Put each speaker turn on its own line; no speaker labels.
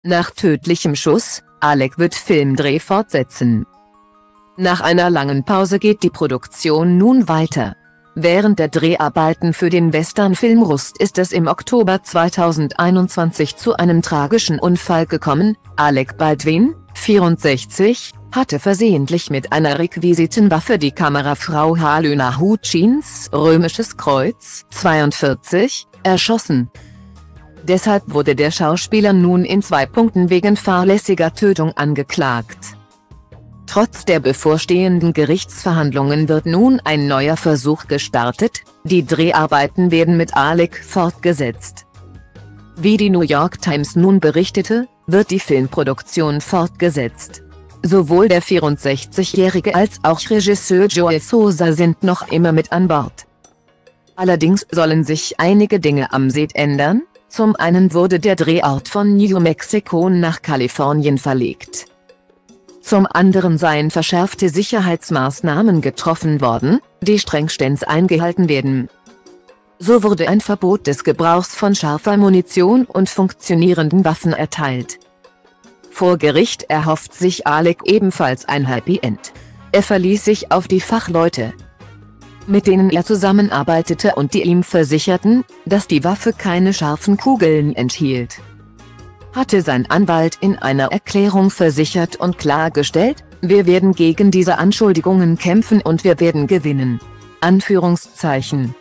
Nach tödlichem Schuss, Alec wird Filmdreh fortsetzen. Nach einer langen Pause geht die Produktion nun weiter. Während der Dreharbeiten für den Westernfilm Rust ist es im Oktober 2021 zu einem tragischen Unfall gekommen. Alec Baldwin, 64, hatte versehentlich mit einer Requisitenwaffe die Kamerafrau Helena Hutchins, römisches Kreuz, 42, erschossen. Deshalb wurde der Schauspieler nun in 2 Punkten wegen fahrlässiger Tötung angeklagt. Trotz der bevorstehenden Gerichtsverhandlungen wird nun ein neuer Versuch gestartet, die Dreharbeiten werden mit Alec fortgesetzt. Wie die New York Times nun berichtete, wird die Filmproduktion fortgesetzt. Sowohl der 64-Jährige als auch Regisseur Joel Souza sind noch immer mit an Bord. Allerdings sollen sich einige Dinge am Set ändern. Zum einen wurde der Drehort von New Mexico nach Kalifornien verlegt. Zum anderen seien verschärfte Sicherheitsmaßnahmen getroffen worden, die strengstens eingehalten werden. So wurde ein Verbot des Gebrauchs von scharfer Munition und funktionierenden Waffen erteilt. Vor Gericht erhofft sich Alec ebenfalls ein Happy End. Er verließ sich auf die Fachleute, mit denen er zusammenarbeitete und die ihm versicherten, dass die Waffe keine scharfen Kugeln enthielt. Hatte sein Anwalt in einer Erklärung versichert und klargestellt: Wir werden gegen diese Anschuldigungen kämpfen und wir werden gewinnen. Anführungszeichen.